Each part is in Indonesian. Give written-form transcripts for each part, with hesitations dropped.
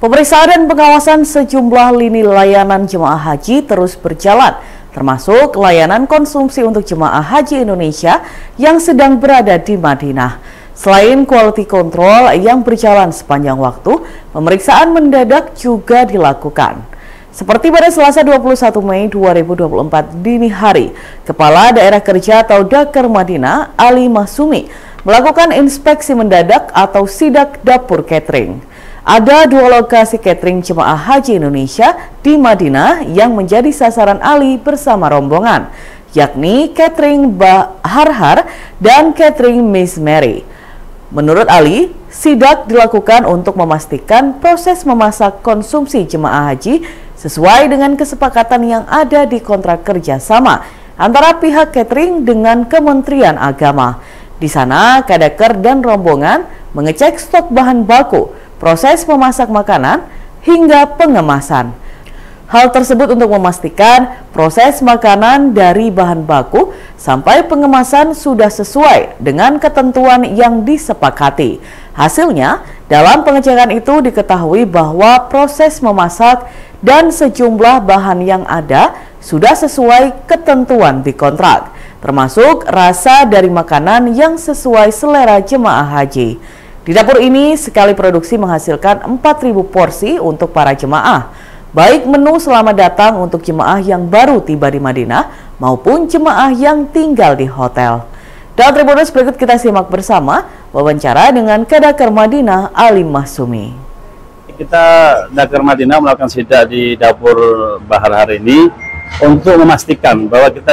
Pemeriksaan dan pengawasan sejumlah lini layanan jemaah haji terus berjalan, termasuk layanan konsumsi untuk jemaah haji Indonesia yang sedang berada di Madinah. Selain quality control yang berjalan sepanjang waktu, pemeriksaan mendadak juga dilakukan. Seperti pada Selasa 21 Mei 2024 dini hari, Kepala Daerah Kerja atau Daker Madinah, Ali Mahsumi, melakukan inspeksi mendadak atau sidak dapur catering. Ada 2 lokasi catering jemaah haji Indonesia di Madinah yang menjadi sasaran Ali bersama rombongan, yakni catering Harhar dan catering Miss Mary. Menurut Ali, sidak dilakukan untuk memastikan proses memasak konsumsi jemaah haji sesuai dengan kesepakatan yang ada di kontrak kerjasama antara pihak catering dengan Kementerian Agama. Di sana, Kadaker dan rombongan mengecek stok bahan baku, proses memasak makanan, hingga pengemasan. Hal tersebut untuk memastikan proses makanan dari bahan baku sampai pengemasan sudah sesuai dengan ketentuan yang disepakati. Hasilnya, dalam pengecekan itu diketahui bahwa proses memasak dan sejumlah bahan yang ada sudah sesuai ketentuan di kontrak, termasuk rasa dari makanan yang sesuai selera jemaah haji. Di dapur ini, sekali produksi menghasilkan 4.000 porsi untuk para jemaah, baik menu selamat datang untuk jemaah yang baru tiba di Madinah maupun jemaah yang tinggal di hotel. Dalam Tribunnews berikut kita simak bersama wawancara dengan Kadaker Madinah, Ali Mahsumi. Kita Daker Madinah melakukan sidak di dapur Bahar hari ini untuk memastikan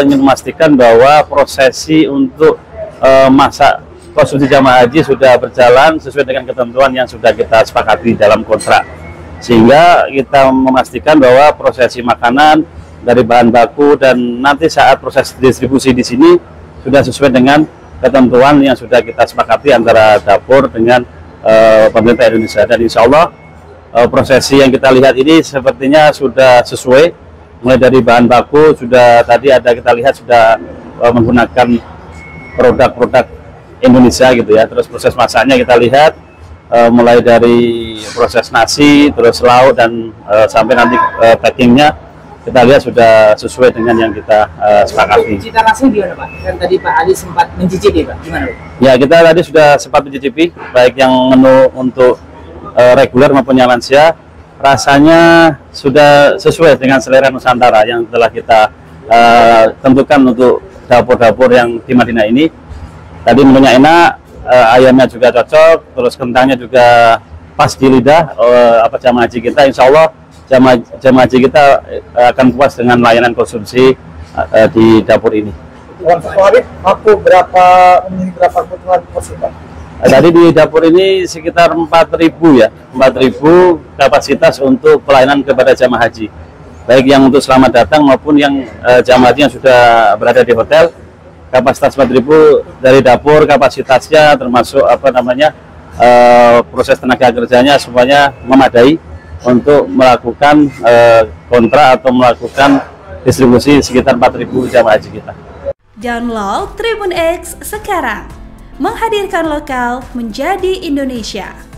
bahwa prosesi untuk masak konsumsi jamaah haji sudah berjalan sesuai dengan ketentuan yang sudah kita sepakati dalam kontrak, sehingga kita memastikan bahwa prosesi makanan dari bahan baku dan nanti saat proses distribusi di sini sudah sesuai dengan ketentuan yang sudah kita sepakati antara dapur dengan pemerintah Indonesia. Dan insya Allah prosesi yang kita lihat ini sepertinya sudah sesuai, mulai dari bahan baku sudah tadi ada kita lihat sudah menggunakan produk-produk Indonesia gitu ya. Terus proses masaknya kita lihat mulai dari proses nasi, terus lauk dan sampai nanti packingnya kita lihat sudah sesuai dengan yang kita sepakati. Cita rasanya gimana Pak? Kan tadi Pak Ali sempat mencicipi Pak, gimana Pak? Ya, kita tadi sudah sempat mencicipi baik yang menu untuk reguler maupun yang lansia. Rasanya sudah sesuai dengan selera Nusantara yang telah kita tentukan untuk dapur-dapur yang di Madinah ini. Tadi menunya enak, ayamnya juga cocok, terus kentangnya juga pas di lidah jamaah haji kita. Insya Allah jamaah haji kita akan puas dengan layanan konsumsi di dapur ini. Berapa kebutuhan porsi Pak? Tadi di dapur ini sekitar 4.000 ya, 4.000 kapasitas untuk pelayanan kepada jamaah haji, baik yang untuk selamat datang maupun yang jamaah haji yang sudah berada di hotel. Kapasitas 4.000 dari dapur, kapasitasnya termasuk proses tenaga kerjanya semuanya memadai untuk melakukan kontrak atau melakukan distribusi sekitar 4.000 jamaah haji kita. Download Tribun X sekarang, menghadirkan lokal menjadi Indonesia.